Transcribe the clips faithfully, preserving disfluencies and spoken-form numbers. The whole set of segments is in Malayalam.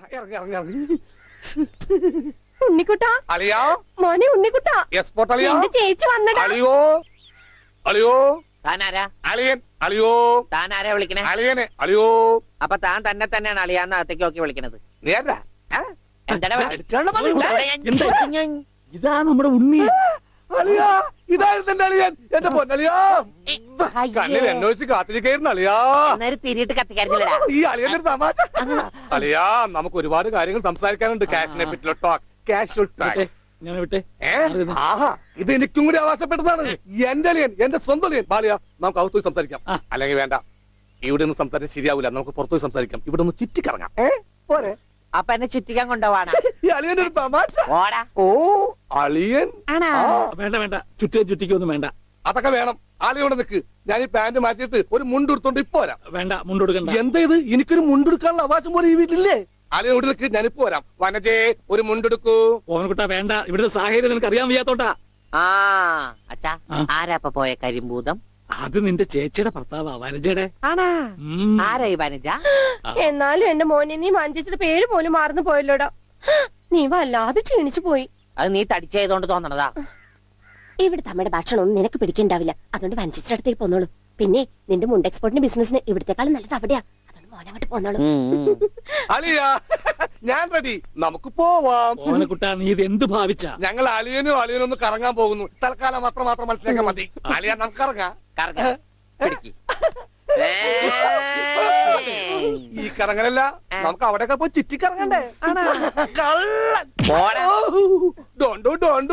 ഉണ്ണിക്കുട്ടാ അളിയാ മോനെ ഉണ്ണിക്കുട്ടാ എസ്പോർട്ട് അളിയാ ചേച്ചി വന്നടാ. അളിയോ അളിയോ താനാരാ? അളിയൻ അളിയോ താനാരാ വിളിക്കണേ? അളിയനെ അളിയോ. അപ്പൊ താൻ തന്നെ തന്നെയാണ് അളിയാന്ന് അകത്തേക്ക് നോക്കി വിളിക്കണത്. നേരാ ഇതാ നമ്മുടെ ഉണ്ണി. അളിയാ ഇതായിരുന്നു എന്റെ അളിയൻ. എന്റെ പൊന്നളിയാ കണ്ണിൽ എന്നോച്ച് കാത്തിരിക്കായിരുന്നു അളിയാ. തിരിയിട്ട് കത്തിക്കാരില്ല ഈ അളിയന്റെ തമാശ. അളിയാ നമുക്ക് ഒരുപാട് കാര്യങ്ങൾ സംസാരിക്കാനുണ്ട്. ക്യാഷിനെ പറ്റിയുള്ള ടോക്ക് ക്യാഷ് ടോക്ക്. ഞാൻ വിട്ടെ. ആഹാ ഇത് എനിക്കും കൂടി അവകാശപ്പെട്ടതാണ്. എന്റെ അളിയൻ എന്റെ സ്വന്തം അളിയൻ. ബാലിയ നമുക്ക് അകത്ത് പോയി സംസാരിക്കാം. അല്ലെങ്കിൽ വേണ്ട, ഇവിടെ നിന്ന് സംസാരിക്കാൻ ശരിയാവില്ല. നമുക്ക് പുറത്തു പോയി സംസാരിക്കാം. ഇവിടെ ഒന്ന് ചുറ്റിക്കറങ്ങാം. പോരെ? അപ്പൊ എന്നെ ചുറ്റിക്കാൻ കൊണ്ടുപോവാണ്. ഈ അളിയന്റെ ഒരു തമാശ. ഓ അളിയൻ വേണ്ട വേണ്ട, ചുറ്റിയ ചുറ്റിക്കൊന്നും വേണ്ട. അതൊക്കെ വേണം. ആളിയോടെ നിൽക്ക്. ഞാൻ ഈ പാന്റ് മാറ്റിയിട്ട് ഒരു മുണ്ടെടുത്തോണ്ട് ഇപ്പൊ വരാം. വേണ്ട, മുണ്ടെടുക്കണ്ട. എന്താ ഇത്? എനിക്കൊരു മുണ്ടെടുക്കാനുള്ള അവകാശം പോലെ ഈ വീട്ടിലില്ലേ? ആളിയോട് നിൽക്ക്, ഞാനിപ്പോ വരാം. വനജേ ഒരു മുണ്ടെടുക്കൂ. ഓവൻകുട്ടാ വേണ്ട, ഇവിടുത്തെ സാഹചര്യം നിനക്ക് അറിയാൻ വയ്യാത്തോട്ടാ. ആ അച്ഛാ, ആരാപ്പ പോയ കരിമ്പൂതം? അത് നിന്റെ ചേച്ചിയുടെ ഭർത്താവാ, വനജയുടെ. ആരായി വനജ? എന്നാലും എന്റെ മോനെ നീ വഞ്ചിച്ചിട്ട് പേര് പോലും മാറുന്നു പോയല്ലോടാ. നീ വല്ലാതെ ക്ഷീണിച്ചു പോയി. അത് നീ തടിച്ചതുകൊണ്ട് തോന്നണതാ. ഇവിടുത്തെ അമ്മയുടെ ഭക്ഷണം ഒന്നും നിനക്ക് പിടിക്കണ്ടാവില്ല. അതുകൊണ്ട് വഞ്ചിച്ചിട്ട് അടുത്തേക്ക് പോന്നോളൂ. പിന്നെ നിന്റെ മുണ്ട് എക്സ്പോർട്ടിന്റെ ബിസിനസിന് ഇവിടത്തെക്കാളും നല്ലത് അവിടെയാ. അതുകൊണ്ട് മോനങ്ങോട്ട് പോന്നോളൂ. അളിയാ ഞാൻ റെഡി, നമുക്ക് പോവാം. ഓവൻകുട്ടാ നീ ഇത് എന്ത് ഭാവിച്ചാ? ഞങ്ങൾ അളിയനും അളിയനും ഒന്ന് കറങ്ങാൻ പോകുന്നു. തൽക്കാലം മാത്രം മാത്രം മനസ്സിലാക്കാൻ മതി. അളിയാ നമുക്ക് ഇറങ്ങാം. ഈ കറങ്ങലല്ല, നമുക്ക് അവിടെയൊക്കെ പോയി ചുറ്റിക്കറങ്ങണ്ടേ? ഡോണ്ടു ഡോണ്ടു.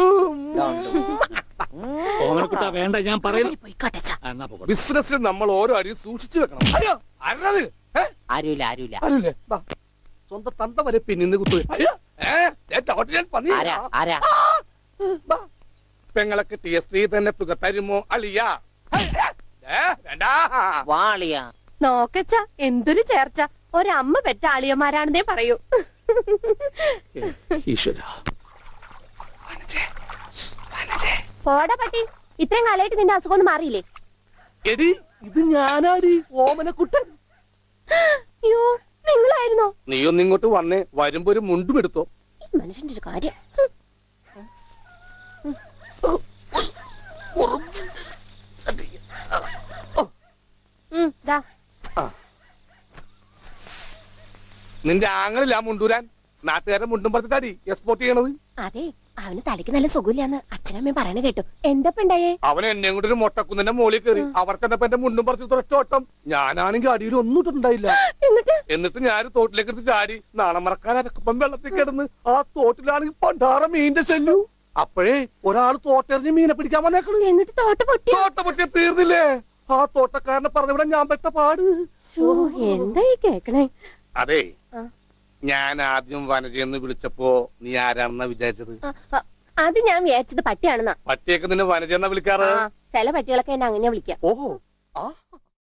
ഓവൻകുട്ടാ വേണ്ട, ഞാൻ പറയുന്നു. ബിസിനസ്സിൽ നമ്മൾ ഓരോ അടിയും സൂക്ഷിച്ചു വെക്കണം. അയ്യോ ആരത്? ആരുമില്ല ആരുമില്ല ആരുമില്ലേ? സ്വന്തം തന്ത വരെ പിന്നിന്ന് കുത്തു. പെങ്ങളൊക്കെ ടി എസ് ത്രീ തന്നെ തുക തരുമോ അളിയാ? നോക്കച്ച എന്തൊരു ചേർച്ച. ഒരമ്മ പെറ്റ ആളിയന്മാരാണെന്നേ പറയൂ. പോടാ പട്ടി, ഇത്രയും കാലമായിട്ട് നിന്റെ അസുഖം ഒന്നും മാറിയില്ലേ? എടി ഇത് ഞാനാടി, ഓമനക്കുട്ടൻ. അയ്യോ നിങ്ങളായിരുന്നോ? നീയൊന്ന് ഇങ്ങോട്ട് വന്നേ. വരുമ്പോ ഒരു മുണ്ടും എടുത്തോ. മനുഷ്യന്റെ ഒരു കാര്യം. നിന്റെ ആങ്ങളില്ല മുണ്ടൂരാൻ. നാട്ടുകാരൻ മുണ്ടും പറഞ്ഞിട്ടാടി എക്സ്പോർട്ട് ചെയ്യണത്. അതെ, അവന് തലയ്ക്ക് നല്ല സുഖമില്ലാന്ന് അച്ഛനമ്മയും പറയണ കേട്ടു. എന്താ ഉണ്ടായേ? അവൻ എന്നെ കൊണ്ട് ഒരു മൊട്ടക്കുന്നിന്റെ മോളിൽ കയറി. അവർക്കെന്നപ്പോ എന്റെ മുണ്ടും പറിച്ച് ഒറ്റോട്ടം. ഞാനാണെങ്കിൽ അടിയിൽ ഒന്നും ഇട്ടിട്ടുണ്ടായില്ല. എന്നിട്ട് ഞാൻ തോട്ടിലേക്ക് എടുത്ത് ചാടി. നാളെ മറക്കാൻ അരക്കപ്പം വെള്ളത്തിൽ കിടന്ന് ആ തോട്ടിലാണെങ്കിൽ പണ്ടാറ മീനിന്റെ ചെല്ലു. അപ്പോഴേ ഒരാൾ തോട്ടെറിഞ്ഞ് മീനെ പിടിക്കാൻ വന്നേക്കണു. എന്നിട്ട് തോട്ട പൊട്ടി. തോട്ട പൊട്ടിയ തീർന്നില്ലേ? ആ തോട്ടക്കാരനെ പറഞ്ഞവിടെ ഞാൻ പെട്ട പാട്. എന്തായി കേക്കണേ? അതെ, ഞാൻ ആദ്യം വനജയെന്ന് വിളിച്ചപ്പോ നീ ആരാണെന്നാ വിചാരിച്ചത്? അത് ഞാൻ വിചാരിച്ചത് പട്ടിയാണെന്നാ. പട്ടിയൊക്കെ നിന്നെ വനജയെന്നാ വിളിക്കാറ്? ചില പട്ടികളൊക്കെ എന്നെ അങ്ങനെയാ വിളിക്കാം. ഓഹോ ആ